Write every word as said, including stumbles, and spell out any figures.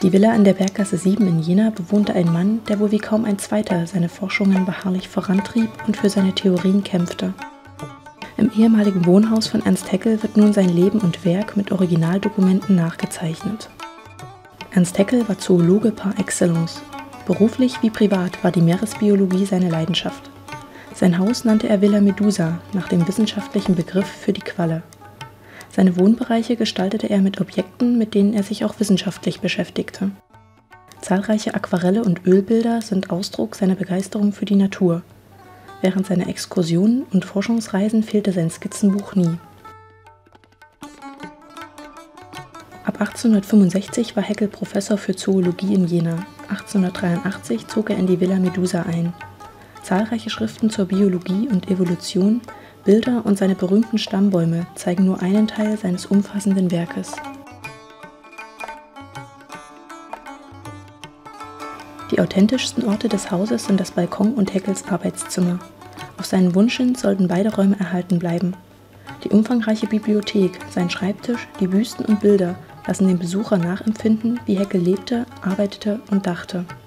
Die Villa in der Berggasse sieben in Jena bewohnte ein Mann, der wohl wie kaum ein zweiter seine Forschungen beharrlich vorantrieb und für seine Theorien kämpfte. Im ehemaligen Wohnhaus von Ernst Haeckel wird nun sein Leben und Werk mit Originaldokumenten nachgezeichnet. Ernst Haeckel war Zoologe par excellence. Beruflich wie privat war die Meeresbiologie seine Leidenschaft. Sein Haus nannte er Villa Medusa, nach dem wissenschaftlichen Begriff für die Qualle. Seine Wohnbereiche gestaltete er mit Objekten, mit denen er sich auch wissenschaftlich beschäftigte. Zahlreiche Aquarelle und Ölbilder sind Ausdruck seiner Begeisterung für die Natur. Während seiner Exkursionen und Forschungsreisen fehlte sein Skizzenbuch nie. Ab achtzehnhundertfünfundsechzig war Haeckel Professor für Zoologie in Jena. achtzehnhundertdreiundachtzig zog er in die Villa Medusa ein. Zahlreiche Schriften zur Biologie und Evolution, Bilder und seine berühmten Stammbäume zeigen nur einen Teil seines umfassenden Werkes. Die authentischsten Orte des Hauses sind das Balkon und Haeckels Arbeitszimmer. Auf seinen Wunsch hin sollten beide Räume erhalten bleiben. Die umfangreiche Bibliothek, sein Schreibtisch, die Büsten und Bilder lassen den Besucher nachempfinden, wie Haeckel lebte, arbeitete und dachte.